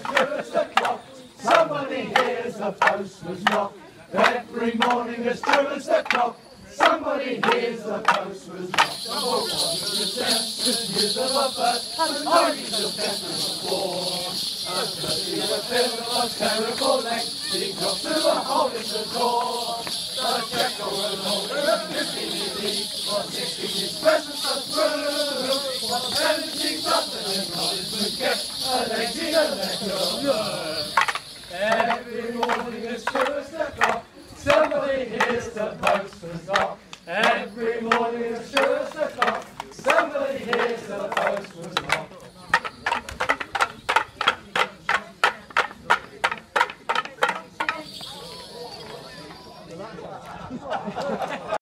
as true as the clock. Somebody hears the postman's knock. Every morning as true as the clock. Somebody hears the postman's knock. The whole world is deaf, the news of a bird, and parties of death and of war. A dirty fiddle of terrible length, he got through a hole in the door. The jackal and holder of 50 was 16 his presents are through. What 17 nothing in college would get, a lady a letter. Every morning as true as the clock, somebody hears the postman's knock. Every morning as true as the clock, somebody hears the postman's knock.